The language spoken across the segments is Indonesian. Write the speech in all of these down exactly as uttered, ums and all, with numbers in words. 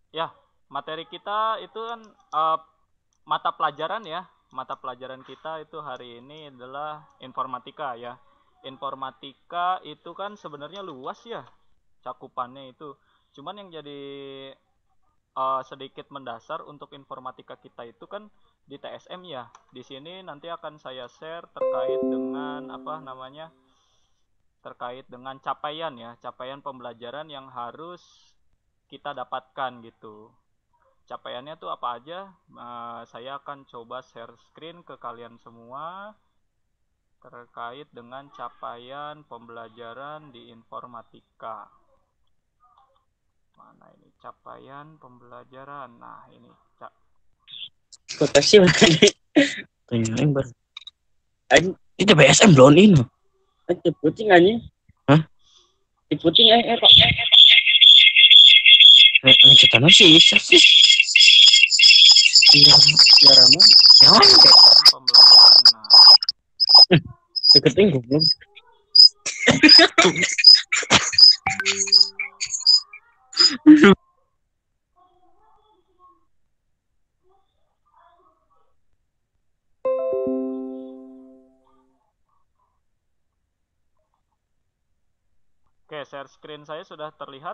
Ya, materi kita itu kan uh, mata pelajaran ya. Mata pelajaran kita itu hari ini adalah informatika ya. Informatika itu kan sebenarnya luas ya cakupannya itu. Cuman yang jadi uh, sedikit mendasar untuk informatika kita itu kan di T S M ya. Di sini nanti akan saya share terkait dengan apa namanya? Terkait dengan capaian ya, capaian pembelajaran yang harus kita dapatkan gitu. Capaiannya tuh apa aja? Uh, saya akan coba share screen ke kalian semua terkait dengan capaian pembelajaran di informatika. Mana ini capaian pembelajaran? Nah, ini cap Kotaksi mana nih? Tanya lembar. Ini B S M belum ini. Itu puting aja. Hah? Di puting eh eh Pak. Eh, ini kita sih bisa sih. Iya, ya Rama. Yang pembelajaran. Nah, deketin goblok. oke, share screen saya sudah terlihat?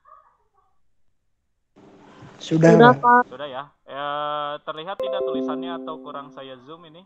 Sudah, Sudah, Pak. Sudah ya. Eh, terlihat tidak tulisannya atau kurang saya zoom ini?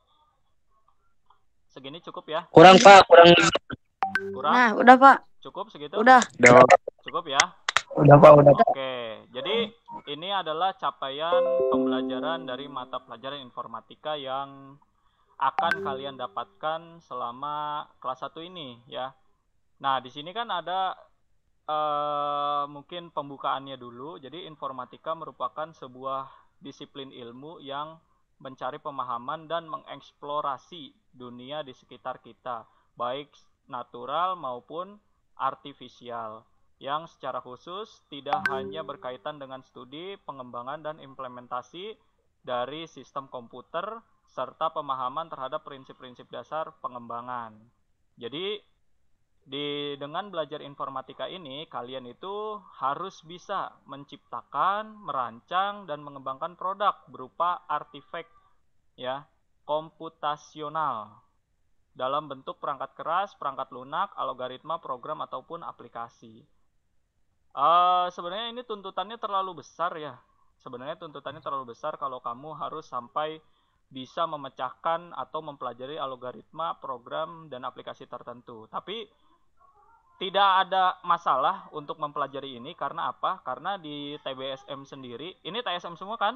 Segini cukup ya? Kurang Pak, kurang. Kurang? Nah, udah Pak. Cukup segitu? Udah. Udah. Cukup ya? Udah Pak, udah. Oke, jadi ini adalah capaian pembelajaran dari mata pelajaran informatika yang akan kalian dapatkan selama kelas satu ini ya. Nah, di sini kan ada uh, mungkin pembukaannya dulu. Jadi informatika merupakan sebuah disiplin ilmu yang mencari pemahaman dan mengeksplorasi dunia di sekitar kita, baik natural maupun artifisial, yang secara khusus tidak hanya berkaitan dengan studi, pengembangan, dan implementasi dari sistem komputer, serta pemahaman terhadap prinsip-prinsip dasar pengembangan. Jadi, di dengan belajar informatika ini, kalian itu harus bisa menciptakan, merancang, dan mengembangkan produk berupa artefak ya, komputasional dalam bentuk perangkat keras, perangkat lunak, algoritma, program, ataupun aplikasi. Uh, sebenarnya ini tuntutannya terlalu besar ya. Sebenarnya tuntutannya terlalu besar kalau kamu harus sampai bisa memecahkan atau mempelajari algoritma, program, dan aplikasi tertentu. Tapi tidak ada masalah untuk mempelajari ini karena apa? Karena di T B S M sendiri, ini T S M semua kan?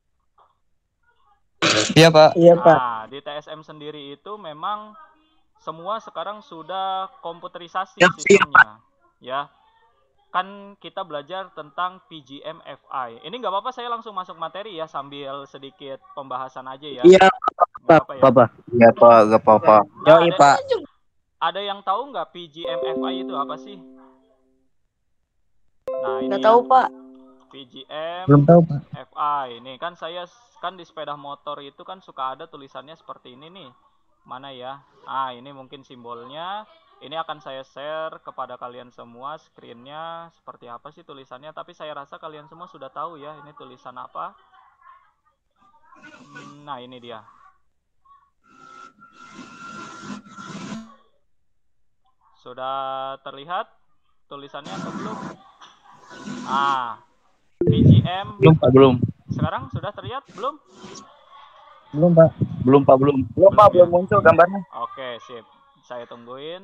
Iya Pak. Iya Pak. Nah, di T S M sendiri itu memang semua sekarang sudah komputerisasi Ya, sistemnya, ya. Kan kita belajar tentang P G M F I. Ini nggak apa-apa, saya langsung masuk materi ya sambil sedikit pembahasan aja ya. Iya, nggak apa-apa ya. Iya Pak, nggak apa-apa. Nah, Yoi Pak. Ada yang tahu nggak P G M F I itu apa sih? Nah, ini Nggak ya. tahu, Pak. P G M Belum tahu Pak. F I. Nih kan saya kan di sepeda motor itu kan suka ada tulisannya seperti ini nih. Mana ya? Ah, ini mungkin simbolnya. Ini akan saya share kepada kalian semua screen-nya seperti apa sih tulisannya. Tapi saya rasa kalian semua sudah tahu ya ini tulisan apa. Nah, ini dia. Sudah terlihat tulisannya atau belum? Ah, P G M. Belum Pak, belum. Sekarang sudah terlihat belum? Belum Pak. Belum Pak, belum. Belum Pak, belum muncul gambarnya. Oke, sip. Saya tungguin.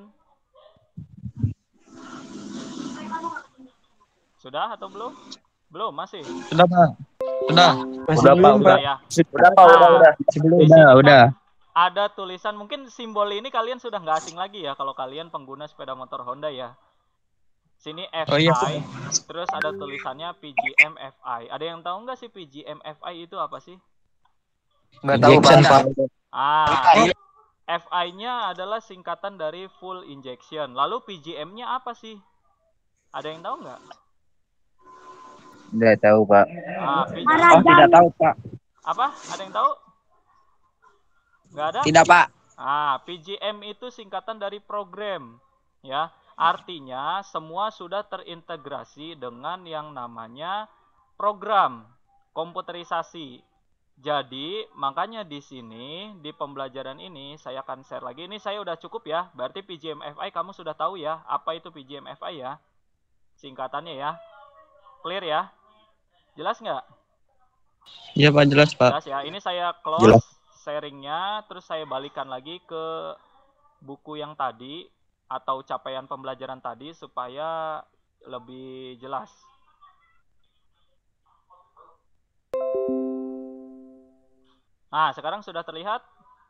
Sudah atau belum? Belum, masih. Sudah Pak. Sudah. Masih udah belum, Pak, udah ya. Udah Pak, udah, udah. Udah, udah. Ada tulisan, mungkin simbol ini kalian sudah nggak asing lagi ya kalau kalian pengguna sepeda motor Honda ya. Sini F I, oh, iya. Terus ada tulisannya P G M F I. Ada yang tahu nggak sih P G M F I itu apa sih? Nggak tahu Pak. Ah, F I-nya adalah singkatan dari full injection. Lalu P G M-nya apa sih? Ada yang tahu nggak? Nggak tahu Pak. Ah, P G M... Oh, tidak tahu Pak. Apa? Ada yang tahu? Nggak ada? Tidak Pak. Ah, P G M itu singkatan dari program, ya. Artinya semua sudah terintegrasi dengan yang namanya program komputerisasi. Jadi, makanya di sini, di pembelajaran ini, saya akan share lagi. Ini saya udah cukup ya. Berarti P G M F I kamu sudah tahu ya. Apa itu P G M F I ya? Singkatannya ya. Clear ya? Jelas nggak? Iya Pak, jelas Pak. Jelas ya. Ini saya close Jelas. sharingnya. Terus saya balikan lagi ke buku yang tadi. Atau capaian pembelajaran tadi. Supaya lebih jelas. Nah, sekarang sudah terlihat?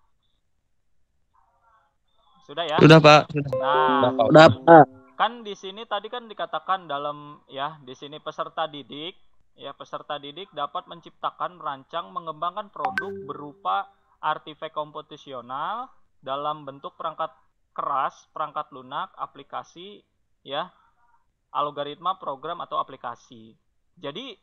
Sudah ya? Sudah Pak. Nah, Udah, Pak. kan di sini tadi kan dikatakan dalam ya, di sini peserta didik, ya peserta didik dapat menciptakan, merancang, mengembangkan produk berupa artefak komputasional dalam bentuk perangkat keras, perangkat lunak, aplikasi, ya, algoritma, program atau aplikasi. Jadi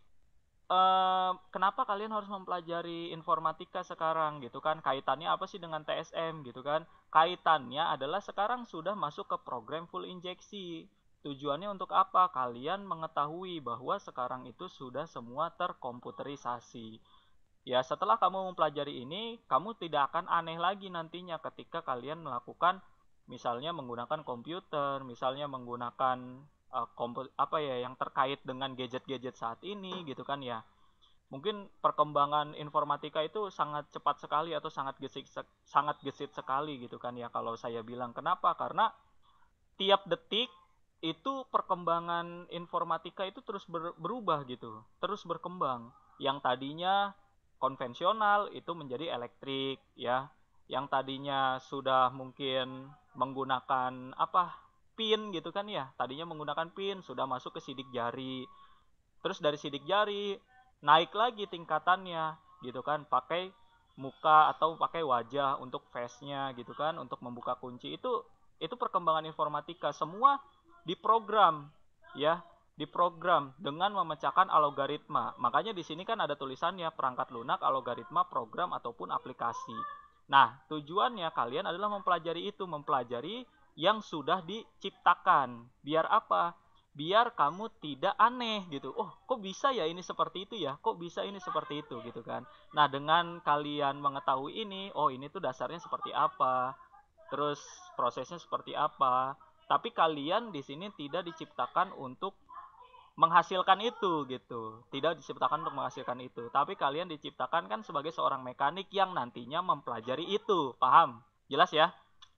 eh, kenapa kalian harus mempelajari informatika sekarang gitu kan? Kaitannya apa sih dengan T S M gitu kan? Kaitannya adalah sekarang sudah masuk ke program full injeksi. Tujuannya untuk apa? Kalian mengetahui bahwa sekarang itu sudah semua terkomputerisasi. Ya, setelah kamu mempelajari ini, kamu tidak akan aneh lagi nantinya ketika kalian melakukan misalnya menggunakan komputer, misalnya menggunakan uh, kompu- apa ya yang terkait dengan gadget-gadget saat ini gitu kan ya. Mungkin perkembangan informatika itu sangat cepat sekali atau sangat gesit sangat gesit sekali gitu kan ya kalau saya bilang. Kenapa? Karena tiap detik itu perkembangan informatika itu terus ber, berubah gitu, terus berkembang. Yang tadinya konvensional itu menjadi elektrik ya. Yang tadinya sudah mungkin menggunakan apa? Pin gitu kan ya. Tadinya menggunakan pin sudah masuk ke sidik jari. Terus dari sidik jari naik lagi tingkatannya gitu kan, pakai muka atau pakai wajah untuk face-nya gitu kan, untuk membuka kunci. Itu itu perkembangan informatika semua diprogram ya, diprogram dengan memecahkan algoritma. Makanya di sini kan ada tulisannya perangkat lunak, algoritma, program ataupun aplikasi. Nah, tujuannya kalian adalah mempelajari itu, mempelajari yang sudah diciptakan. Biar apa? Biar kamu tidak aneh gitu. Oh, kok bisa ya ini seperti itu ya? Kok bisa ini seperti itu gitu kan? Nah, dengan kalian mengetahui ini, oh ini tuh dasarnya seperti apa? Terus prosesnya seperti apa? Tapi kalian di sini tidak diciptakan untuk menghasilkan itu gitu. Tidak diciptakan untuk menghasilkan itu. Tapi kalian diciptakan kan sebagai seorang mekanik yang nantinya mempelajari itu. Paham? Jelas ya?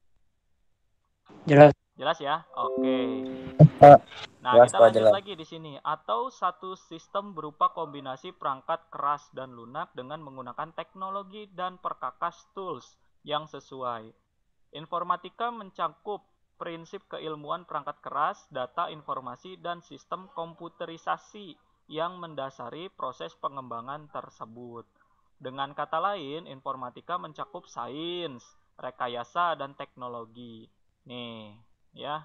Jelas. Jelas ya? Oke. Nah, Jelas, kita Pak, lanjut jelas. lagi di sini. Atau satu sistem berupa kombinasi perangkat keras dan lunak dengan menggunakan teknologi dan perkakas tools yang sesuai. Informatika mencakup prinsip keilmuan perangkat keras, data, informasi, dan sistem komputerisasi yang mendasari proses pengembangan tersebut. Dengan kata lain, informatika mencakup sains, rekayasa, dan teknologi. Nih, ya.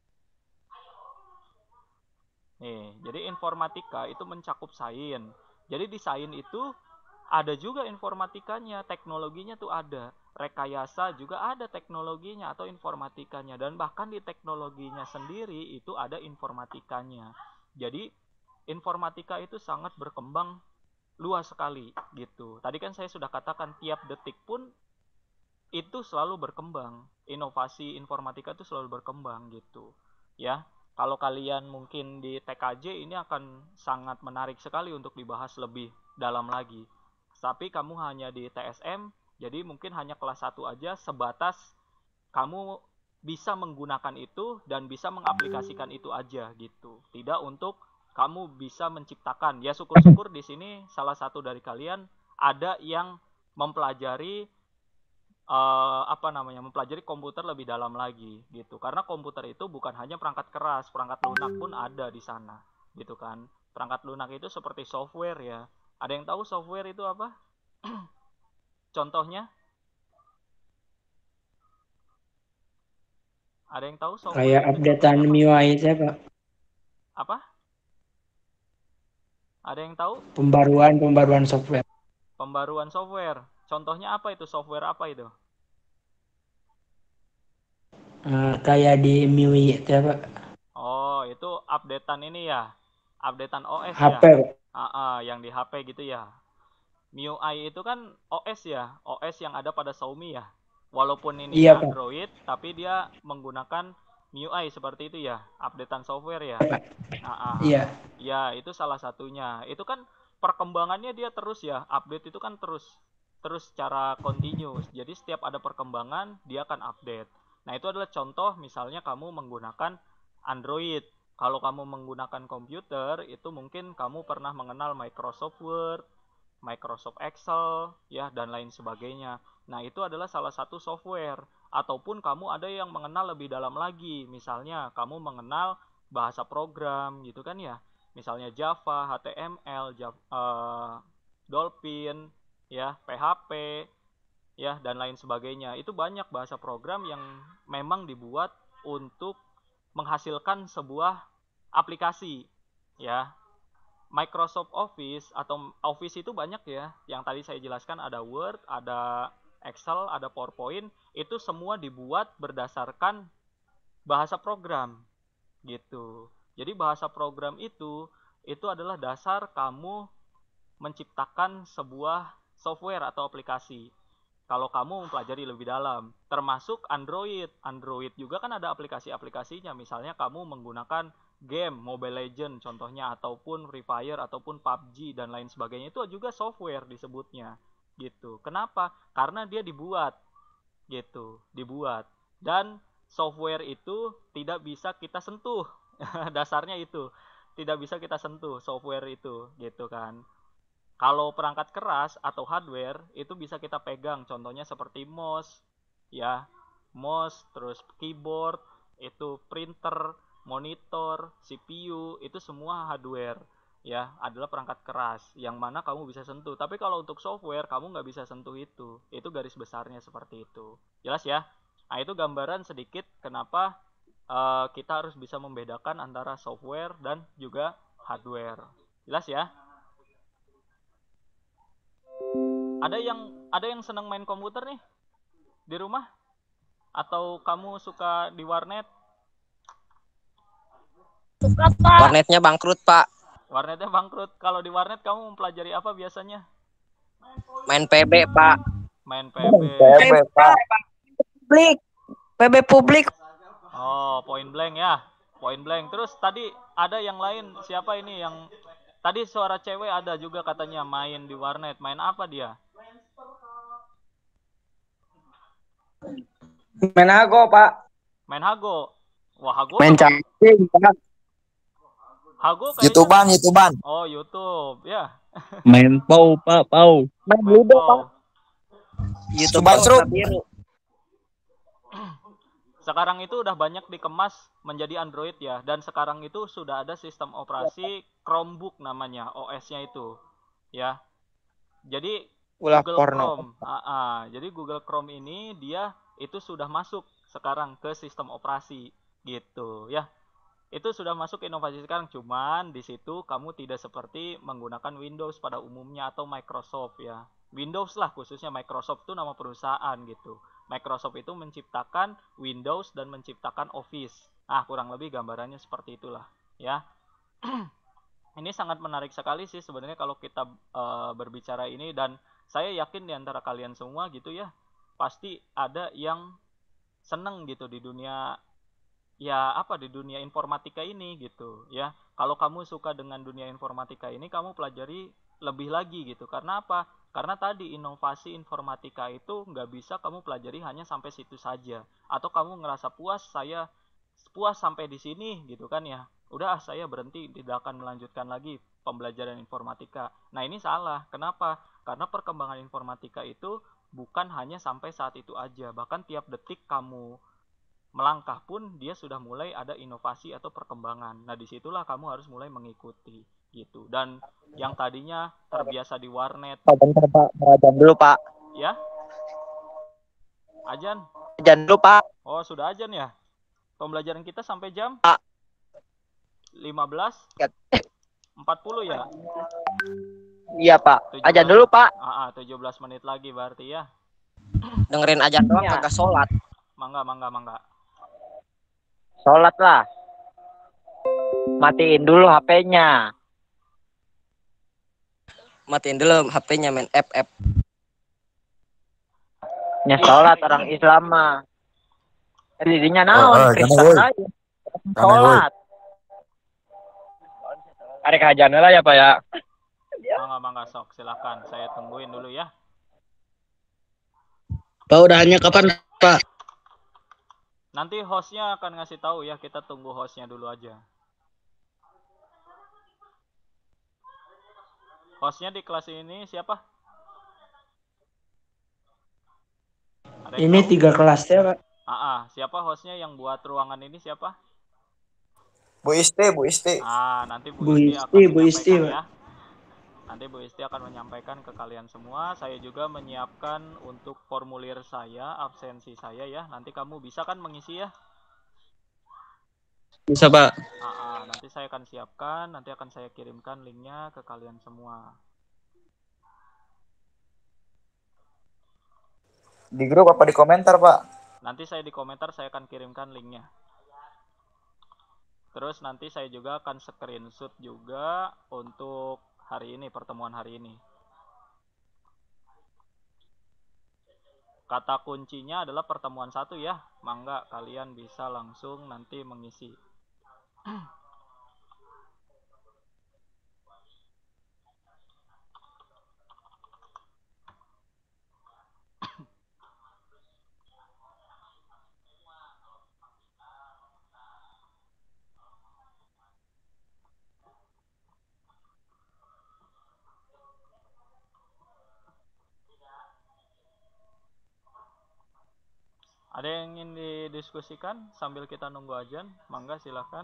Nih, jadi informatika itu mencakup sains. Jadi di sains itu ada juga informatikanya, teknologinya tuh ada. Rekayasa juga ada teknologinya atau informatikanya. Dan bahkan di teknologinya sendiri itu ada informatikanya. Jadi informatika itu sangat berkembang luas sekali gitu. Tadi kan saya sudah katakan tiap detik pun itu selalu berkembang. Inovasi informatika itu selalu berkembang gitu. Ya. Kalau kalian mungkin di T K J ini akan sangat menarik sekali untuk dibahas lebih dalam lagi. Tapi kamu hanya di T S M, jadi mungkin hanya kelas satu aja, sebatas kamu bisa menggunakan itu dan bisa mengaplikasikan itu aja gitu. Tidak untuk kamu bisa menciptakan. Ya syukur-syukur di sini salah satu dari kalian ada yang mempelajari Uh, apa namanya mempelajari komputer lebih dalam lagi gitu, karena komputer itu bukan hanya perangkat keras, perangkat lunak pun ada di sana gitu kan. Perangkat lunak itu seperti software ya. Ada yang tahu software itu apa? Contohnya ada yang tahu software Kayak itu updatean M I U I saya Pak. apa? Ada yang tahu? Pembaruan pembaruan software. Pembaruan software. Contohnya apa itu? Software apa itu? Uh, kayak di M I U I ya Pak. Oh, itu updatean ini ya. Updatean O S H P ya. Pak. Ah, ah, yang di H P gitu ya. M I U I itu kan O S ya, O S yang ada pada Xiaomi ya. Walaupun ini Iya, Pak. Android, tapi dia menggunakan M I U I seperti itu ya, updatean software ya. Ah, ah. Iya. Ya, itu salah satunya. Itu kan perkembangannya dia terus ya, update itu kan terus terus secara continuous. Jadi setiap ada perkembangan, dia akan update. Nah, itu adalah contoh misalnya kamu menggunakan Android. Kalau kamu menggunakan komputer, itu mungkin kamu pernah mengenal Microsoft Word, Microsoft Excel, ya, dan lain sebagainya. Nah, itu adalah salah satu software. Ataupun kamu ada yang mengenal lebih dalam lagi. Misalnya, kamu mengenal bahasa program, gitu kan ya. Misalnya Java, H T M L, Java, uh, Dolphin, ya, P H P, ya, dan lain sebagainya. Itu banyak bahasa program yang memang dibuat untuk menghasilkan sebuah aplikasi, ya. Microsoft Office atau Office itu banyak ya. Yang tadi saya jelaskan ada Word, ada Excel, ada PowerPoint. Itu semua dibuat berdasarkan bahasa program, gitu. Jadi bahasa program itu itu adalah dasar kamu menciptakan sebuah software atau aplikasi. Kalau kamu mempelajari lebih dalam, termasuk Android. Android juga kan ada aplikasi-aplikasinya. Misalnya kamu menggunakan game Mobile Legends contohnya, ataupun Free Fire, ataupun P U B G dan lain sebagainya. Itu juga software disebutnya, gitu. Kenapa? Karena dia dibuat, gitu, dibuat. Dan software itu tidak bisa kita sentuh. Dasarnya itu tidak bisa kita sentuh software itu, gitu kan. Kalau perangkat keras atau hardware itu bisa kita pegang, contohnya seperti mouse, ya, mouse, terus keyboard, itu printer, monitor, C P U, itu semua hardware, ya, adalah perangkat keras yang mana kamu bisa sentuh. Tapi kalau untuk software kamu nggak bisa sentuh itu, itu garis besarnya seperti itu. Jelas ya? Nah, itu gambaran sedikit kenapa uh, kita harus bisa membedakan antara software dan juga hardware. Jelas ya? Ada yang ada yang senang main komputer nih di rumah? Atau kamu suka di warnet? Suka, Pak. Warnetnya bangkrut, Pak. Warnetnya bangkrut. Kalau di warnet kamu mempelajari apa biasanya? Main P B, Pak. Main P B. P B, Pak. Publik. P B publik. Oh, point blank ya. Point blank. Terus tadi ada yang lain, siapa ini yang tadi suara cewek ada juga katanya main di warnet. Main apa dia? Main Hago, Pak. Main Hago. Wah, Hago. Main cacing, Pak. Hago kayaknya. YouTubean, YouTubean. Oh, YouTube, ya. Main Pau, Pak, Pau. Main Ludo, Pak. YouTubean seru. Sekarang itu udah banyak dikemas menjadi Android ya, dan sekarang itu sudah ada sistem operasi Chromebook namanya, O S-nya itu, ya. Jadi Ulah Google porno. Chrome, ah, ah. Jadi Google Chrome ini dia itu sudah masuk sekarang ke sistem operasi, gitu, ya. Itu sudah masuk inovasi sekarang, cuman di situ kamu tidak seperti menggunakan Windows pada umumnya atau Microsoft ya. Windows lah khususnya, Microsoft itu nama perusahaan gitu. Microsoft itu menciptakan Windows dan menciptakan Office. Ah, kurang lebih gambarannya seperti itulah, ya. Ini sangat menarik sekali sih sebenarnya kalau kita uh, berbicara ini, dan saya yakin di antara kalian semua gitu ya, pasti ada yang seneng gitu di dunia, ya apa, di dunia informatika ini gitu ya. Kalau kamu suka dengan dunia informatika ini, kamu pelajari lebih lagi gitu. Karena apa? Karena tadi inovasi informatika itu nggak bisa kamu pelajari hanya sampai situ saja. Atau kamu ngerasa puas, saya puas sampai di sini gitu kan ya. Udah, saya berhenti, tidak akan melanjutkan lagi pembelajaran informatika. Nah, ini salah. Kenapa? Karena perkembangan informatika itu bukan hanya sampai saat itu aja. Bahkan tiap detik kamu melangkah pun dia sudah mulai ada inovasi atau perkembangan. Nah, disitulah kamu harus mulai mengikuti gitu. Dan yang tadinya terbiasa di warnet. Pak, bentar, Pak. Mau ajan dulu, Pak. Ya? Ajan? Ajan dulu, Pak. Oh, sudah ajan ya? Pembelajaran kita sampai jam? Pak. lima belas empat puluh ya? Iya, Pak. Ajan dulu, Pak. Ah, ah, tujuh belas menit lagi berarti ya. Dengerin ajan doang, Ya. kagak sholat. Mangga, mangga, mangga. Sholat lah. Matiin dulu H P-nya. matiin dulu H P-nya main F F. Nya sholat orang Islam mah. Dirinya Oh, naon oh, Kristen gana, woy. aja. Gana, woy. Sholat. Arek hajan lah ya Pak ya. Mangga mangga sok silakan. Saya tungguin dulu ya. Pak udahannya kapan Pak? Nanti hostnya akan ngasih tahu ya. Kita tunggu hostnya dulu aja. Hostnya di kelas ini siapa? Ada yang Ini tahu? tiga kelas ya Pak. Ah, ah, siapa hostnya yang buat ruangan ini siapa? Bu Isti, Bu Isti. Ah, nanti Bu, Bu Isti Isti, akan Bu Isti, menyampaikan Pak. ya. Nanti Bu Isti akan menyampaikan ke kalian semua. Saya juga menyiapkan untuk formulir saya, absensi saya ya. Nanti kamu bisa kan mengisi ya? Bisa Pak. Ah, ah, nanti saya akan siapkan, nanti akan saya kirimkan linknya ke kalian semua. Di grup apa di komentar, Pak? Nanti saya di komentar saya akan kirimkan linknya. Terus nanti saya juga akan screenshot juga untuk hari ini, pertemuan hari ini. Kata kuncinya adalah pertemuan satu ya. Mangga kalian bisa langsung nanti mengisi. Ada yang ingin didiskusikan sambil kita nunggu ajan? Mangga silakan.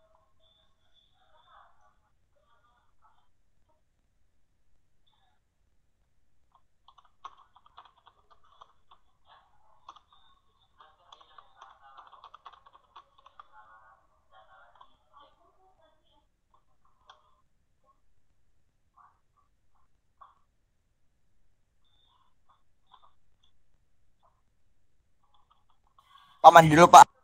Pak mandi dulu, Pak.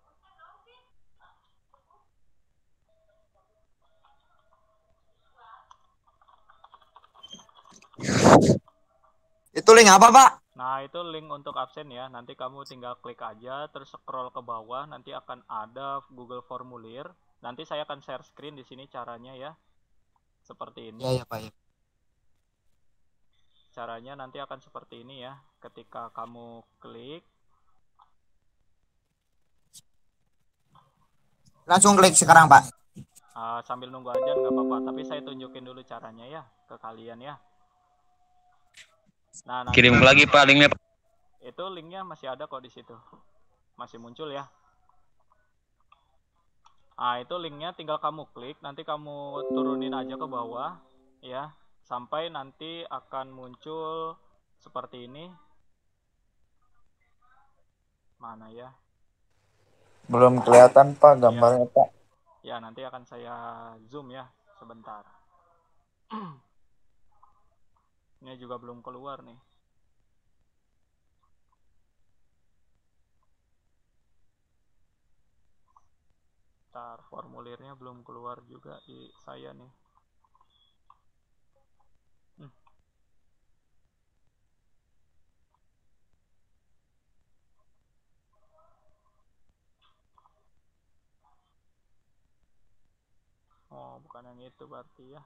Itu link apa, Pak? Nah, itu link untuk absen ya. Nanti kamu tinggal klik aja, terus scroll ke bawah, nanti akan ada Google Formulir. Nanti saya akan share screen di sini caranya ya. Seperti ini. Iya, ya, Pak. Ya. Caranya nanti akan seperti ini ya. Ketika kamu klik, Langsung klik sekarang, Pak. uh, sambil nunggu aja nggak apa-apa. Tapi saya tunjukin dulu caranya ya ke kalian ya. Nah, nanti Kirim lagi Pak linknya. itu linknya masih ada kok di situ. Masih muncul ya. Nah, itu linknya tinggal kamu klik, nanti kamu turunin aja ke bawah ya. Sampai nanti akan muncul seperti ini. Mana ya? Belum kelihatan, Pak, gambarnya, Pak. Ya, nanti akan saya zoom ya sebentar. Ini juga belum keluar nih. Ntar formulirnya belum keluar juga di saya nih. Hmm. Oh, bukan yang itu berarti ya.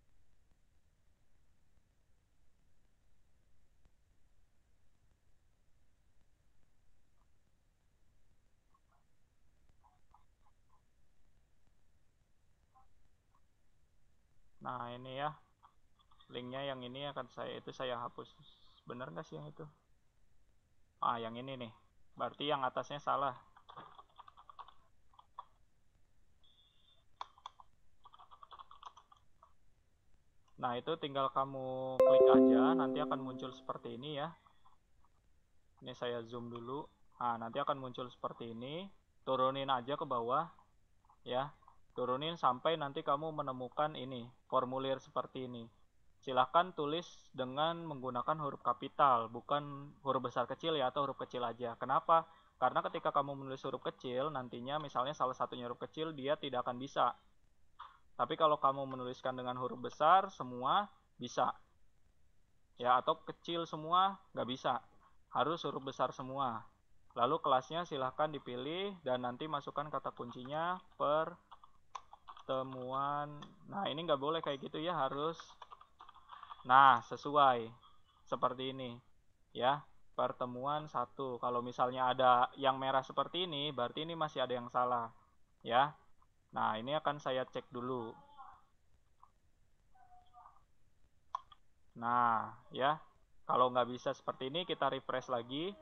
Nah, ini ya. Linknya yang ini akan saya itu saya hapus. Bener nggak sih yang itu? Ah, yang ini nih. Berarti yang atasnya salah. Nah, itu tinggal kamu klik aja, nanti akan muncul seperti ini ya. Ini saya zoom dulu. Nah, nanti akan muncul seperti ini. Turunin aja ke bawah ya. Turunin sampai nanti kamu menemukan ini, formulir seperti ini. Silahkan tulis dengan menggunakan huruf kapital, bukan huruf besar kecil ya, atau huruf kecil aja. Kenapa? Karena ketika kamu menulis huruf kecil, nantinya misalnya salah satunya huruf kecil, dia tidak akan bisa. Tapi kalau kamu menuliskan dengan huruf besar, semua bisa. ya, atau kecil semua nggak bisa, harus huruf besar semua. Lalu kelasnya silahkan dipilih dan nanti masukkan kata kuncinya pertemuan. Nah ini nggak boleh kayak gitu ya, harus nah sesuai seperti ini ya, pertemuan satu. Kalau misalnya ada yang merah seperti ini, berarti ini masih ada yang salah ya. Nah ini akan saya cek dulu. Nah ya, kalau nggak bisa seperti ini kita refresh lagi.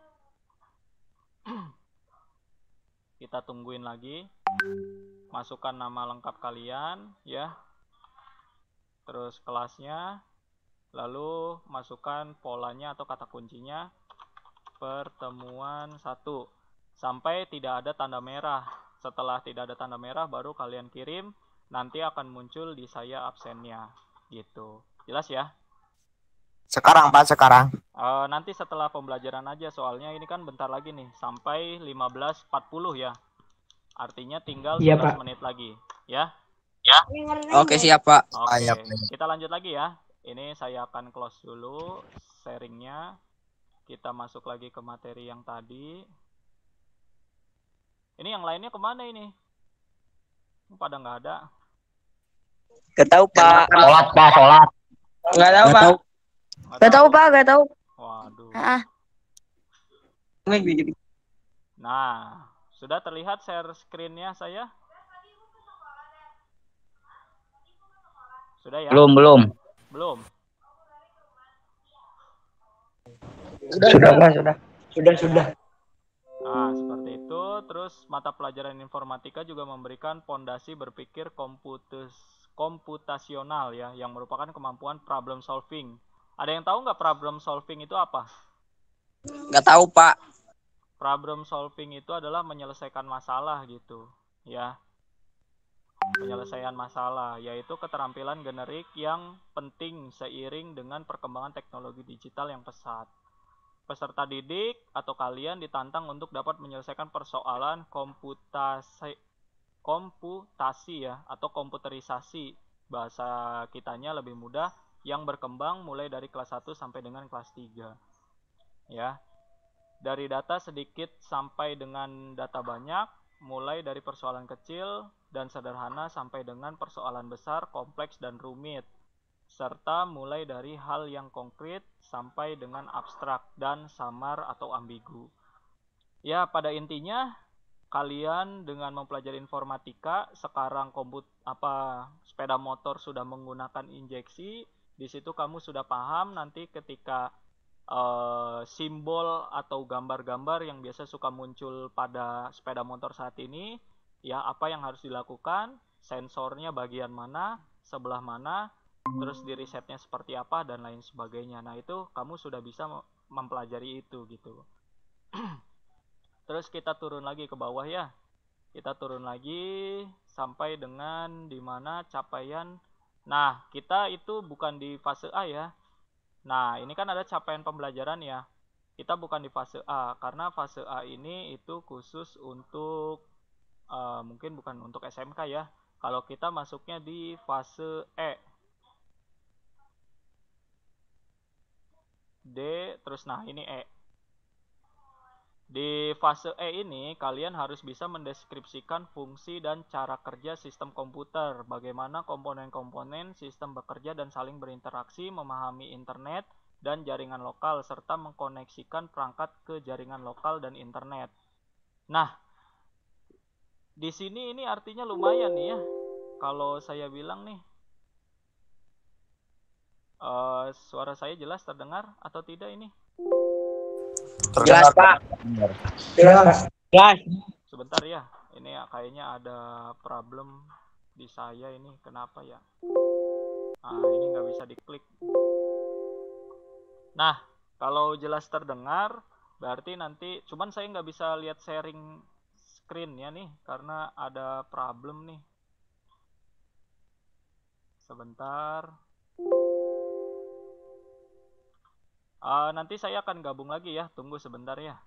Kita tungguin lagi, masukkan nama lengkap kalian ya, terus kelasnya, lalu masukkan polanya atau kata kuncinya pertemuan satu sampai tidak ada tanda merah. Setelah tidak ada tanda merah baru kalian kirim, nanti akan muncul di saya absennya gitu. Jelas ya? Sekarang Pak, sekarang. Uh, nanti setelah pembelajaran aja, soalnya ini kan bentar lagi nih sampai lima belas empat puluh ya. Artinya tinggal Iya, sebelas Pak. menit lagi ya. Oke, siap, Pak. Oke, Siap. kita lanjut lagi ya. Ini saya akan close dulu sharingnya. Kita masuk lagi ke materi yang tadi. Ini yang lainnya kemana ini? Pada nggak ada. Gak tahu, Pak. Sholat Pak, sholat. Gak tahu, Pak. Gak tahu Pak, gak tahu. Waduh. Ah, Nah, sudah terlihat share screen-nya saya? Sudah ya? Belum, belum. Belum. Sudah, sudah Pak, sudah. Sudah, sudah. Nah, seperti itu. Terus mata pelajaran informatika juga memberikan pondasi berpikir komputus komputasional ya, yang merupakan kemampuan problem solving. Ada yang tahu nggak problem solving itu apa? Gak tahu, Pak. Problem solving itu adalah menyelesaikan masalah gitu ya. Penyelesaian masalah, yaitu keterampilan generik yang penting seiring dengan perkembangan teknologi digital yang pesat. Peserta didik atau kalian ditantang untuk dapat menyelesaikan persoalan komputasi komputasi ya, atau komputerisasi, bahasa kitanya lebih mudah, yang berkembang mulai dari kelas satu sampai dengan kelas tiga. Ya. Dari data sedikit sampai dengan data banyak, mulai dari persoalan kecil dan sederhana sampai dengan persoalan besar, kompleks dan rumit, serta mulai dari hal yang konkret sampai dengan abstrak dan samar atau ambigu. Ya, pada intinya kalian dengan mempelajari informatika, sekarang komput apa sepeda motor sudah menggunakan injeksi, di situ kamu sudah paham nanti ketika uh, simbol atau gambar-gambar yang biasa suka muncul pada sepeda motor saat ini, ya apa yang harus dilakukan, sensornya bagian mana, sebelah mana, terus di risetnya seperti apa dan lain sebagainya. Nah, itu kamu sudah bisa mempelajari itu gitu. Terus kita turun lagi ke bawah ya. Kita turun lagi sampai dengan dimana capaian. Nah, kita itu bukan di fase A ya. Nah, ini kan ada capaian pembelajaran ya. Kita bukan di fase A, karena fase A ini itu khusus untuk, uh, mungkin bukan untuk S M K ya. Kalau kita masuknya di fase E. D, terus nah ini E. Di fase E ini, kalian harus bisa mendeskripsikan fungsi dan cara kerja sistem komputer, bagaimana komponen-komponen sistem bekerja dan saling berinteraksi, memahami internet dan jaringan lokal, serta mengkoneksikan perangkat ke jaringan lokal dan internet. Nah, di sini ini artinya lumayan nih ya, kalau saya bilang nih. Uh, suara saya jelas terdengar atau tidak ini? Jelas, Pak. Jelas. Jelas. Sebentar ya, ini kayaknya ada problem di saya ini, kenapa ya? Nah, ini nggak bisa diklik. Nah, kalau jelas terdengar, berarti nanti, cuman saya nggak bisa lihat sharing screen ya nih, karena ada problem nih. Sebentar. Uh, nanti saya akan gabung lagi ya, tunggu sebentar ya.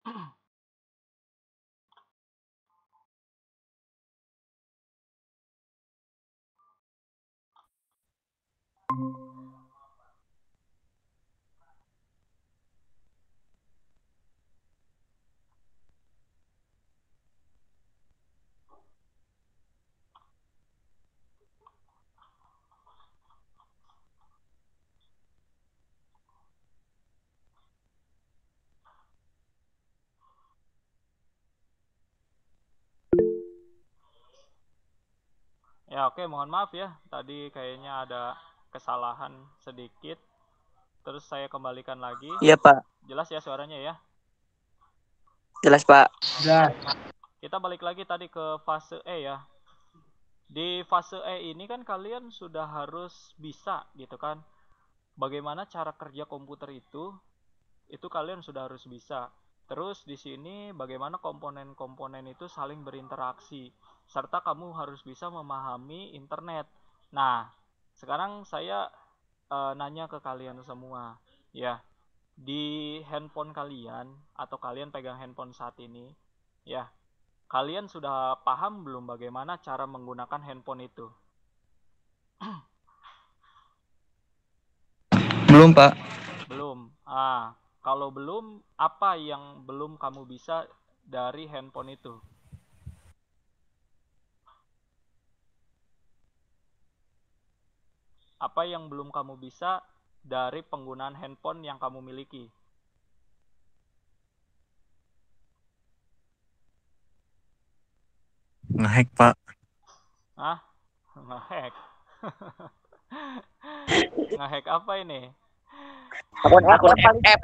Ya oke, mohon maaf ya. Tadi kayaknya ada kesalahan sedikit. Terus saya kembalikan lagi. Iya, Pak. Jelas ya suaranya ya? Jelas, Pak. Jelas. Kita balik lagi tadi ke fase E ya. Di fase E ini kan kalian sudah harus bisa gitu kan. Bagaimana cara kerja komputer itu, itu kalian sudah harus bisa. Terus di sini bagaimana komponen-komponen itu saling berinteraksi, serta kamu harus bisa memahami internet. Nah, sekarang saya e, nanya ke kalian semua, ya, di handphone kalian atau kalian pegang handphone saat ini, ya, kalian sudah paham belum bagaimana cara menggunakan handphone itu? Belum, Pak. Belum. Ah, kalau belum, apa yang belum kamu bisa dari handphone itu? Apa yang belum kamu bisa dari penggunaan handphone yang kamu miliki? Ngehack, Pak. Hah? Ngehack? Ngehack apa ini? Akun akun F F.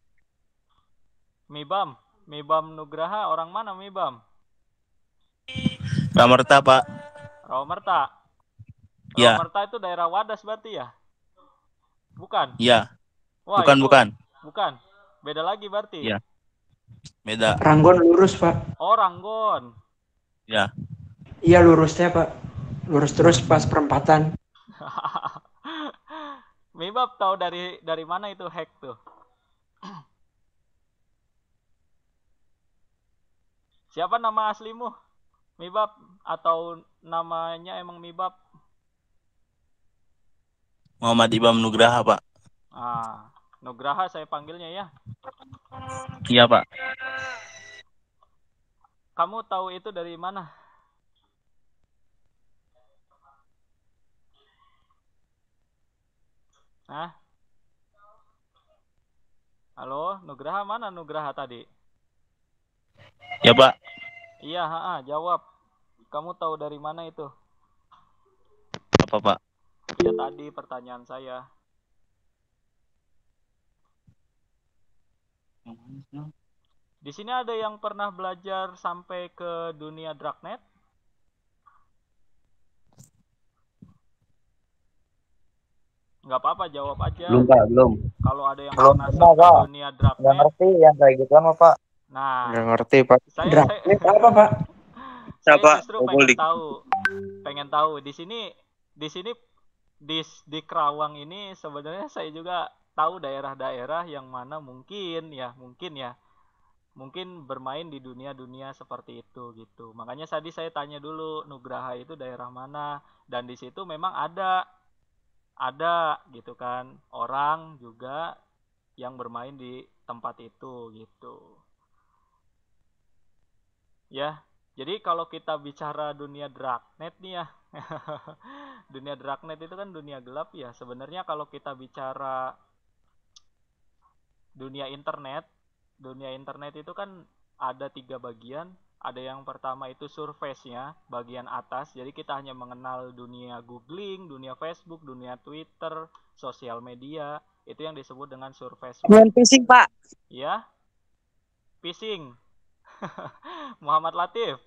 Mibam? Mibam Nugraha, orang mana Mibam? Ramerta, Pak. Rawamerta. Ya. Rawamerta itu daerah Wadas berarti ya? Bukan? Iya. Wah, Bukan, itu- bukan. Bukan. Beda lagi berarti. Iya. Beda. Ranggon lurus, Pak. Oh, Ranggon. Ya. Iya lurusnya, Pak. Lurus terus pas perempatan. Mibab tahu dari dari mana itu hack tuh? Siapa nama aslimu? Mibab atau namanya emang Mibab? Muhammad Ibam Nugraha, Pak. Ah, Nugraha saya panggilnya ya. Iya, Pak. Kamu tahu itu dari mana? Hah? Halo, Nugraha mana Nugraha tadi? Ya, Pak. Iya, ha, jawab. Kamu tahu dari mana itu? Apa, Pak? Ya tadi pertanyaan saya. Di sini ada yang pernah belajar sampai ke dunia darknet? Nggak apa-apa, jawab aja. Belum, Pak, belum. Kalau ada yang Belum pernah pernah, sampai Pak. dunia Nggak darknet, ngerti yang kayak gitu mah, Pak. nah, Nggak ngerti, Pak. saya, Darknet saya, apa, Pak? saya Siapa? justru Oh, pengen boleh. tahu, pengen tahu di sini, di sini di di Kerawang ini sebenarnya saya juga tahu daerah-daerah yang mana mungkin ya, mungkin ya, mungkin bermain di dunia-dunia seperti itu gitu. Makanya tadi saya tanya dulu Nugraha itu daerah mana, dan di situ memang ada ada gitu kan orang juga yang bermain di tempat itu gitu. Ya, jadi kalau kita bicara dunia darknet nih ya, dunia darknet itu kan dunia gelap ya. Sebenarnya kalau kita bicara dunia internet, dunia internet itu kan ada tiga bagian. Ada yang pertama itu surface-nya, bagian atas. Jadi kita hanya mengenal dunia googling, dunia Facebook, dunia Twitter, sosial media. Itu yang disebut dengan surface. Main phishing, Pak. Ya, phishing. Muhammad Latif.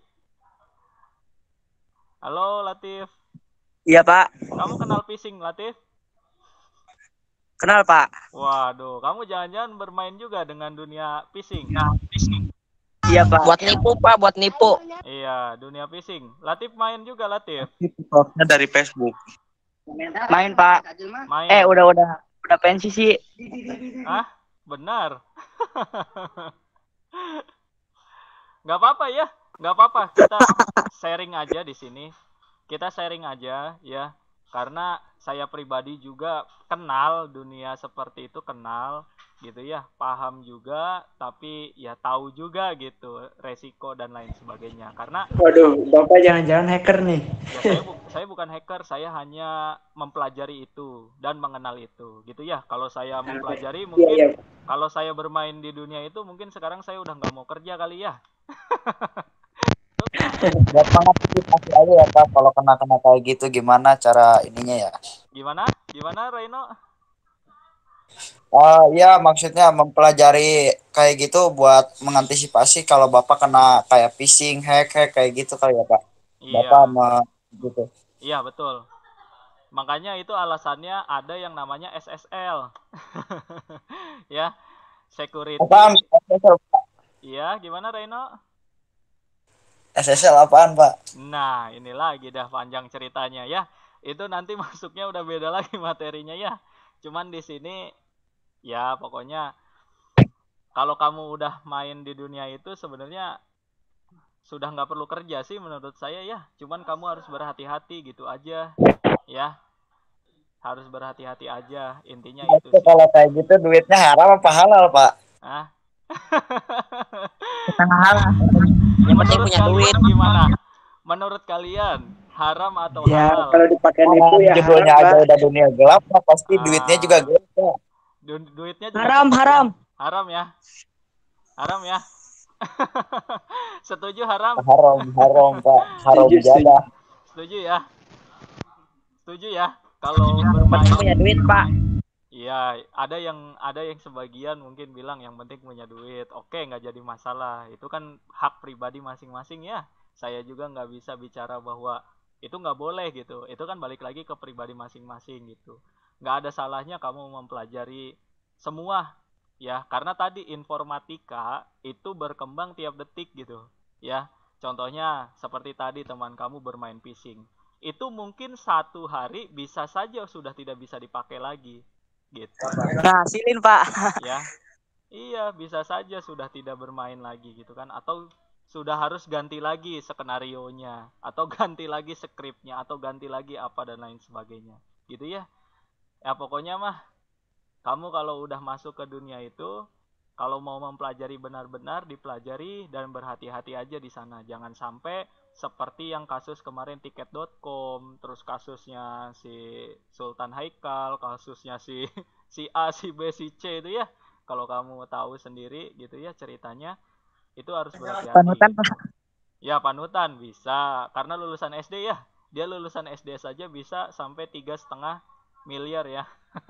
Halo Latif. Iya, Pak. Kamu kenal phishing Latif? Kenal, Pak. Waduh, kamu jangan-jangan bermain juga dengan dunia phishing. Iya, Pak. Buat nipu, Pak, buat nipu. Iya, dunia phishing. Latif main juga Latif. Softnya dari Facebook. Main, Pak. Main. Eh, udah udah udah pensi sih. Ah, benar. nggak apa-apa ya, nggak apa-apa. Kita sharing aja di sini. Kita sharing aja ya, karena saya pribadi juga kenal dunia seperti itu, kenal gitu ya, paham juga, tapi ya tahu juga gitu resiko dan lain sebagainya. Karena Waduh, Bapak jangan-jangan hacker nih. ya saya bu saya bukan hacker, saya hanya mempelajari itu dan mengenal itu gitu ya. Kalau saya mempelajari Iya, mungkin, iya. kalau saya bermain di dunia itu mungkin sekarang saya udah nggak mau kerja kali ya. Buat mengantisipasi aja ya Pak, kalau kena-kena kayak gitu gimana cara ininya ya? Gimana? Gimana Reno? Oh iya, maksudnya mempelajari kayak gitu buat mengantisipasi kalau Bapak kena kayak phishing, hack, hack kayak gitu kali ya Pak. Bapak Iya, mau gitu. iya betul. Makanya itu alasannya ada yang namanya S S L. Ya, security. Apaan? S S L, Pak? Iya, gimana Reno? S S L apaan Pak? Nah, ini lagi dah panjang ceritanya ya. Itu nanti masuknya udah beda lagi materinya ya. Cuman di sini ya pokoknya kalau kamu udah main di dunia itu sebenarnya sudah nggak perlu kerja sih menurut saya ya. Cuman kamu harus berhati-hati gitu aja ya. Harus berhati-hati aja, intinya itu Itu sih. kalau kayak gitu duitnya haram apa halal Pak? Ah. Setengah halal. Yang penting Menurut punya kalian duit. gimana? Menurut kalian haram atau Ya, halal? kalau dipakai nipu ya Judulnya haram, aja Pak. udah dunia gelap, Pak. Pasti Ah. duitnya juga gelap Pak. Du- duitnya juga Haram, cepet haram. ya. Haram ya. Haram ya. Setuju haram? Haram, haram Pak. Haram Setuju, setuju. jadah. Setuju ya. Setuju ya. Kalau Penting bermain, punya duit, Pak. iya, ada yang ada yang sebagian mungkin bilang yang penting punya duit. Oke, nggak jadi masalah. Itu kan hak pribadi masing-masing ya. Saya juga nggak bisa bicara bahwa itu nggak boleh gitu. Itu kan balik lagi ke pribadi masing-masing gitu. Nggak ada salahnya kamu mempelajari semua ya. Karena tadi informatika itu berkembang tiap detik gitu ya. Contohnya seperti tadi teman kamu bermain phishing. Itu mungkin satu hari bisa saja sudah tidak bisa dipakai lagi gitu Nah, silin, Pak. ya. Iya, bisa saja sudah tidak bermain lagi gitu kan, atau sudah harus ganti lagi skenarionya, atau ganti lagi skripnya, atau ganti lagi apa dan lain sebagainya gitu ya. Ya pokoknya mah kamu kalau udah masuk ke dunia itu, kalau mau mempelajari benar-benar dipelajari dan berhati-hati aja di sana. Jangan sampai seperti yang kasus kemarin tiket dot com, terus kasusnya si Sultan Haikal, kasusnya si si A, si B, si C itu ya. Kalau kamu tahu sendiri gitu ya ceritanya, itu harus berhati-hati. Panutan, gitu. Pak. Ya panutan bisa, karena lulusan S D ya. Dia lulusan S D saja bisa sampai tiga setengah miliar ya.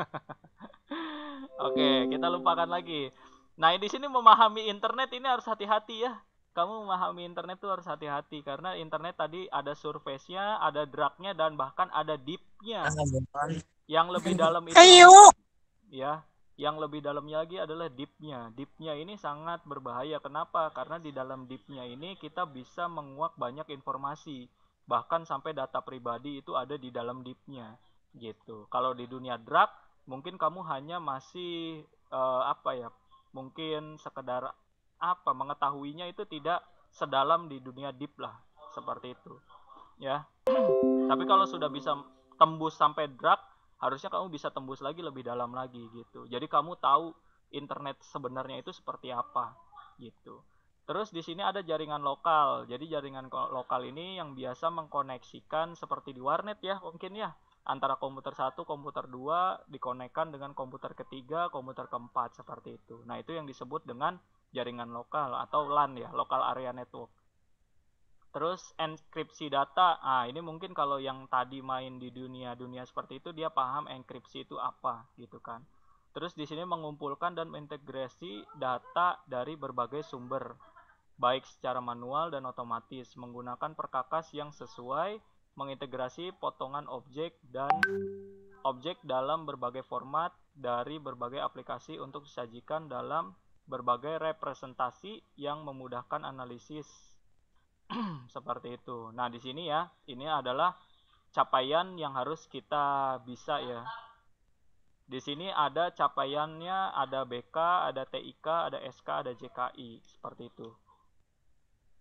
Oke, kita lupakan lagi. Nah, di sini memahami internet ini harus hati-hati ya. Kamu memahami internet itu harus hati-hati karena internet tadi ada surface-nya, ada drag-nya, dan bahkan ada deep-nya. Yang lebih dalam itu Ayo. ya, yang lebih dalamnya lagi adalah deep-nya. Deep-nya ini sangat berbahaya. Kenapa? Karena di dalam deep-nya ini kita bisa menguak banyak informasi. Bahkan sampai data pribadi itu ada di dalam deep-nya. Gitu. Kalau di dunia drag, mungkin kamu hanya masih uh, apa ya? Mungkin sekedar apa mengetahuinya itu tidak sedalam di dunia deep lah, seperti itu ya. Tapi kalau sudah bisa tembus sampai drag, harusnya kamu bisa tembus lagi lebih dalam lagi gitu. Jadi kamu tahu internet sebenarnya itu seperti apa gitu. Terus di sini ada jaringan lokal. Jadi jaringan lokal ini yang biasa mengkoneksikan seperti di warnet ya mungkin ya, antara komputer satu, komputer dua dikonekkan dengan komputer ketiga, komputer keempat seperti itu. Nah, itu yang disebut dengan jaringan lokal atau LAN ya, local area network. Terus enkripsi data. Ah, ini mungkin kalau yang tadi main di dunia-dunia seperti itu dia paham enkripsi itu apa gitu kan. Terus di sini mengumpulkan dan mengintegrasi data dari berbagai sumber, baik secara manual dan otomatis menggunakan perkakas yang sesuai, mengintegrasi potongan objek dan objek dalam berbagai format dari berbagai aplikasi untuk disajikan dalam berbagai representasi yang memudahkan analisis. Seperti itu. Nah, di sini ya, ini adalah capaian yang harus kita bisa ya. Di sini ada capaiannya, ada B K, ada T I K, ada S K, ada J K I, seperti itu.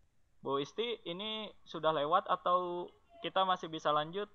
Bu Isti, ini sudah lewat atau kita masih bisa lanjut?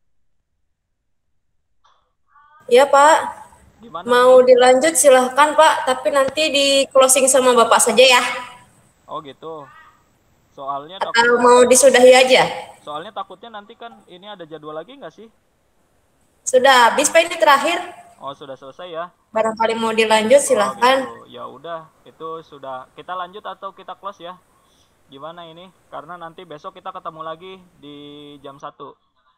Iya Pak. Gimana? Mau dilanjut silahkan Pak, tapi nanti di closing sama Bapak saja ya. Oh gitu. Soalnya Atau takut, mau disudahi aja? soalnya takutnya nanti kan ini ada jadwal lagi nggak sih? Sudah habis Pak, ini terakhir. Oh sudah selesai ya? Barangkali mau dilanjut silahkan. Oh, gitu. Ya udah, itu sudah. Kita lanjut atau kita close ya? Gimana ini? Karena nanti besok kita ketemu lagi di jam satu.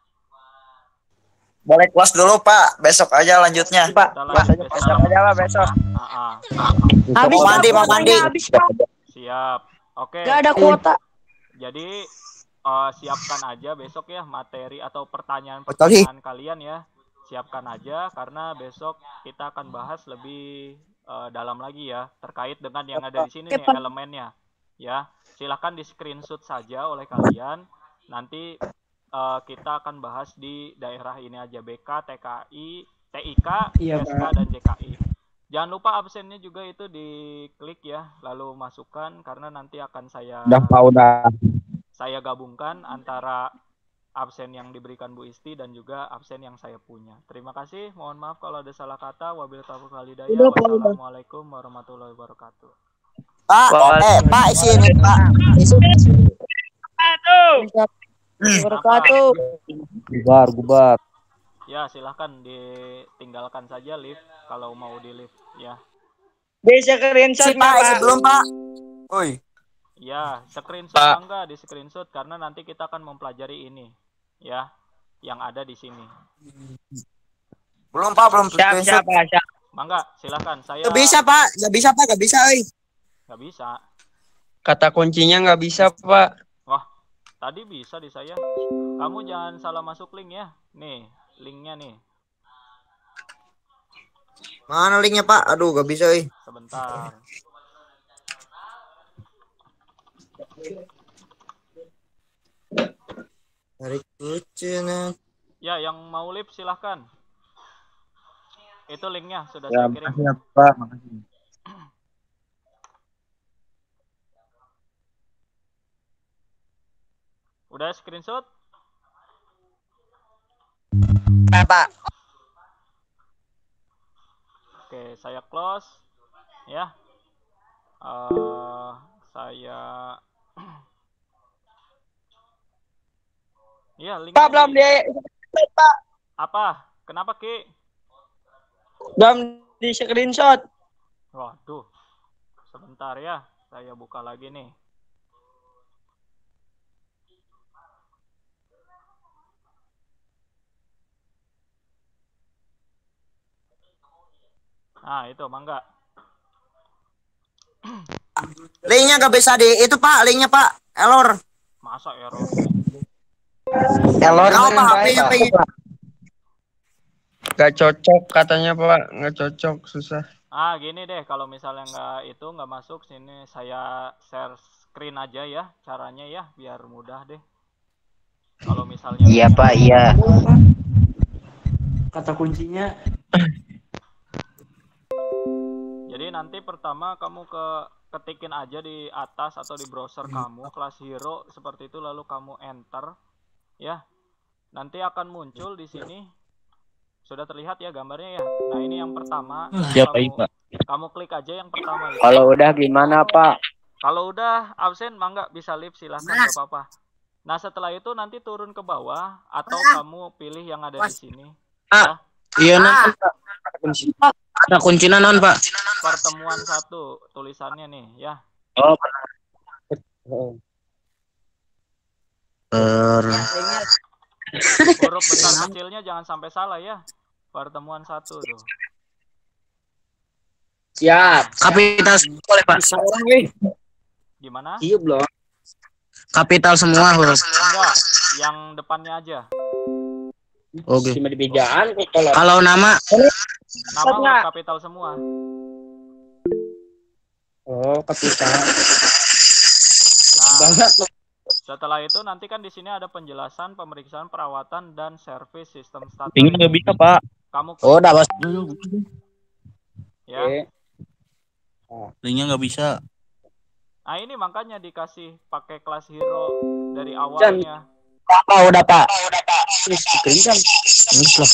Boleh close dulu Pak, besok aja lanjutnya. Pak, Kita kelas lanjut aja besok. besok aja Pak besok. Ah, ah. Habis Mau Pak, mandi, mau kuotanya mandi. habis Pak. Siap. Oke. Gak ada kuota. Jadi eh, siapkan aja besok ya materi atau Betul, pertanyaan-pertanyaan kalian ya. Siapkan aja karena besok kita akan bahas lebih eh, dalam lagi ya terkait dengan yang ada di sini Oke, nih Pak. elemennya. Ya, silahkan di screenshot saja oleh kalian. Nanti eh, kita akan bahas di daerah ini aja, B K, T K I, T I K, Iya, S K dan J K I. Jangan lupa absennya juga itu diklik ya, lalu masukkan karena nanti akan saya Udah Pak, udah. saya gabungkan antara absen yang diberikan Bu Isti dan juga absen yang saya punya. Terima kasih, mohon maaf kalau ada salah kata. Wabillahi taufiq wal hidayah. Udah, Pak, udah. Wassalamualaikum warahmatullahi wabarakatuh. Pak, eh Pak isi ini Pak. Isi. Wabarakatuh. Gubar, gubar. Ya, silahkan ditinggalkan saja lift kalau mau di lift ya. Bisa screenshot Isi Pak, isi belum Pak. Woi. Ya, screenshot enggak di screenshot karena nanti kita akan mempelajari ini ya yang ada di sini. Belum Pak, belum Siap, siap, screenshot. Pak, siap. Mangga, silakan. Saya Gak bisa Pak, gak bisa Pak, gak bisa euy. nggak bisa. Kata kuncinya nggak bisa, Pak. Wah, tadi bisa di saya. Kamu jangan salah masuk link ya. Nih, linknya nih. Mana linknya Pak? Aduh, gak bisa euy. Sebentar. Tarik kucing. Ya, yang mau live silahkan. Itu linknya sudah Ya, saya kirim. makasih ya, Pak. Makasih. Udah screenshot? Pak. Oke, saya close. Ya. Eh, saya Iya, linknya Pak, belum di- di Pak, apa? Kenapa, Ki? belum di screenshot. Waduh. Sebentar ya, saya buka lagi nih. Nah, itu mangga. Linknya gak bisa di itu Pak, linknya Pak. Error. Masa error? Error Kenapa Pak H P-nya pengen? Nggak cocok katanya, Pak. Nggak cocok, susah. Ah, gini deh, kalau misalnya nggak itu nggak masuk sini, saya share screen aja ya, caranya ya, biar mudah deh. Kalau misalnya Iya Pak, iya. Kata kuncinya Jadi nanti pertama kamu ke ketikin aja di atas atau di browser kamu kelas hero seperti itu, lalu kamu enter ya. Nanti akan muncul di sini. Sudah terlihat ya gambarnya ya. Nah, ini yang pertama. Siap, kamu, Pak. kamu klik aja yang pertama itu. Kalau udah gimana, Pak? Kalau udah absen mangga bisa live silahkan, nggak apa-apa. Nah, setelah itu nanti turun ke bawah atau kamu pilih yang ada di sini. Ah. Iya non ada kuncinya non Pak. Pertemuan satu tulisannya nih ya. Oh. Per Huruf besar kecilnya jangan sampai salah ya. Pertemuan satu tuh. siap. Kapital semua boleh Pak. Gimana? Iya belum. Kapital semua huruf. Enggak, yang depannya aja. Oke. Cuma di bejaan kalau kalau nama Nama huruf kapital semua. oh kapital. Nah, Banget. setelah itu nanti kan di sini ada penjelasan pemeriksaan perawatan dan servis sistem starter. Ini nggak bisa, Pak. Kamu Oh, udah Bos. ya. Oke. Linknya nggak bisa. Nah ini makanya dikasih pakai kelas hero dari awalnya. Apa udah Pak? Ini screen kan. Lah.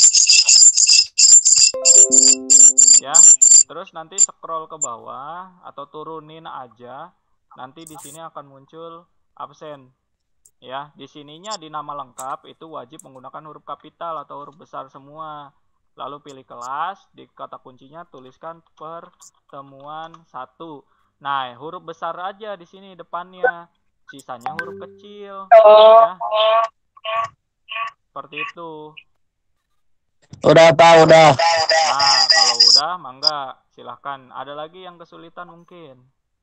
Ya, terus nanti scroll ke bawah atau turunin aja. Nanti di sini akan muncul absen. Ya, di sininya di nama lengkap itu wajib menggunakan huruf kapital atau huruf besar semua. Lalu pilih kelas, di kata kuncinya tuliskan pertemuan satu. Nah, huruf besar aja di sini depannya. Sisanya huruf kecil. Ya. Seperti itu. Udah Pak, udah. Nah, kalau udah, mangga silahkan. Ada lagi yang kesulitan mungkin.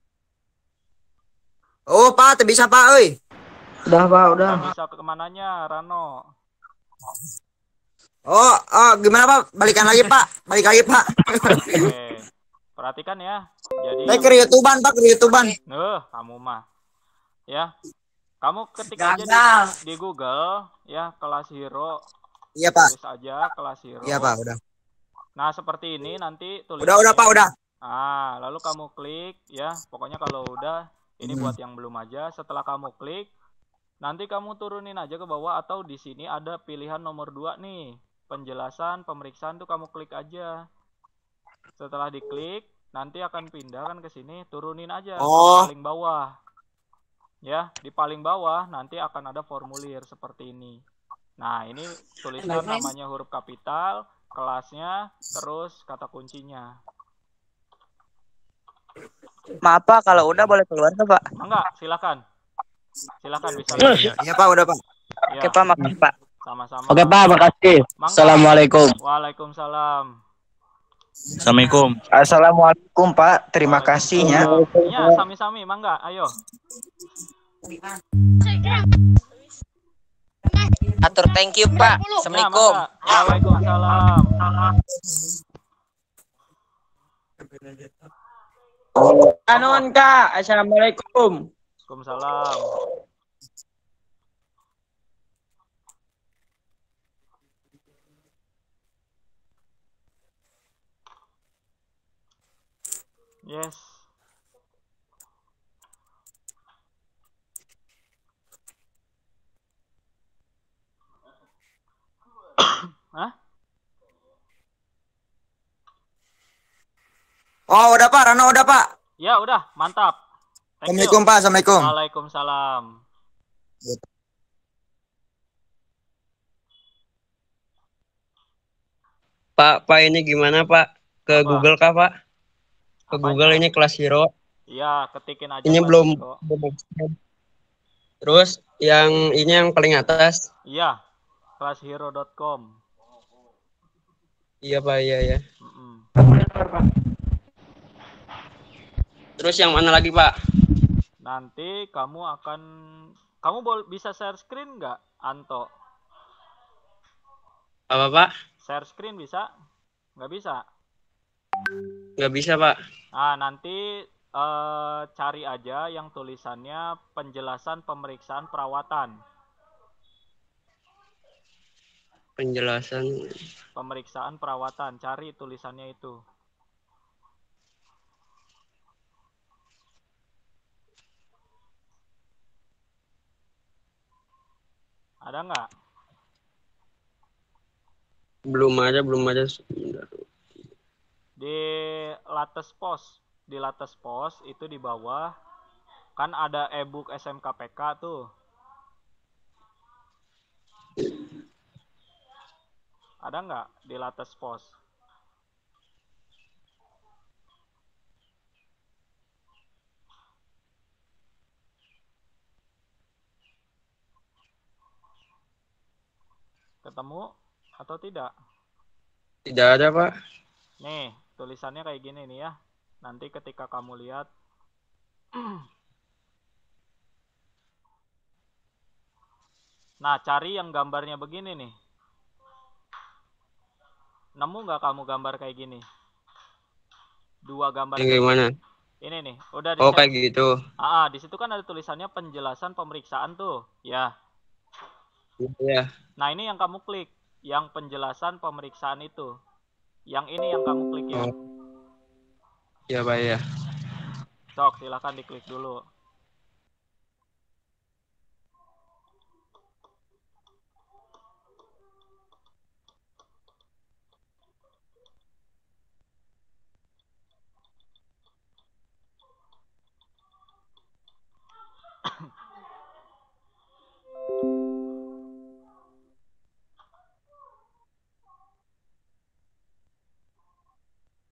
Oh Pak, bisa Pak, oi. Udah Pak, udah. Nggak bisa ke kemananya, Rano? Oh, oh, gimana Pak? Balikan lagi Pak, balik lagi Pak. Oke, perhatikan ya. Jadi, Saya ke YouTubean Pak, ke YouTubean. Nuh, kamu mah, ya. Kamu ketik aja di, di Google, ya, kelas hero. Iya Pak. Tulis aja kelas hero. Iya Pak, udah. Nah, seperti ini nanti tulis. Udah, udah Pak, udah. Ah, lalu kamu klik, ya. Pokoknya kalau udah, ini Hmm. buat yang belum aja. Setelah kamu klik, nanti kamu turunin aja ke bawah atau di sini ada pilihan nomor dua nih. Penjelasan, pemeriksaan tuh kamu klik aja. Setelah diklik, nanti akan pindah kan ke sini, turunin aja Oh. ke paling bawah. Ya, di paling bawah nanti akan ada formulir seperti ini. Nah, ini tuliskan namanya huruf kapital, kelasnya, terus kata kuncinya. Maaf Pak, kalau udah boleh keluar tuh Pak. Enggak, silakan. Silakan bisa. Iya Pak, udah Pak. Ya, Oke Pak, makasih Pak. sama-sama. Oke Pak, makasih. Mangga. Assalamualaikum. Waalaikumsalam. Assalamualaikum. Assalamualaikum Pak, terima kasihnya. Iya, sami-sami, mangga, ayo. Atur thank you Pak. Ya, Assalamualaikum. mangga. Waalaikumsalam. Anuan Kak, Assalamualaikum. Waalaikumsalam. Yes. Hah? Oh, udah Pak, Rano udah Pak. Ya udah, mantap. Thank you. Assalamualaikum Pak, Assalamualaikum. Waalaikumsalam. Pak, Pak ini gimana Pak? Ke Apa? Google kah Pak? Ke Apanya? Google ini kelas hero. Iya, ketikin aja. Ini kelas belum. hero. Terus yang ini yang paling atas. Iya, kelas hero dot com. Iya Pak, iya ya. Mm-mm. Terus yang mana lagi Pak? Nanti kamu akan, kamu boleh bisa share screen nggak, Anto? Apa Pak? Share screen bisa? Nggak bisa? Nggak bisa Pak. Nah, nanti eh, cari aja yang tulisannya penjelasan pemeriksaan perawatan. Penjelasan. Pemeriksaan perawatan, cari tulisannya itu. Ada nggak? Belum ada, belum ada. Di latest post, di latest post itu di bawah kan ada e-book S M K P K tuh. Ada nggak di latest post? Ketemu atau tidak? Tidak ada Pak. Nih, tulisannya kayak gini nih ya. Nanti ketika kamu lihat nah, cari yang gambarnya begini nih. Nemu nggak kamu gambar kayak gini? Dua gambar. Yang gimana? Ini nih, udah di Oh kayak gitu. Ah, ah, di situ kan ada tulisannya penjelasan pemeriksaan tuh, ya. Iya. Nah, ini yang kamu klik, yang penjelasan pemeriksaan itu. Yang ini yang kamu klik ya. Iya Pak ya. Sok, silakan diklik dulu.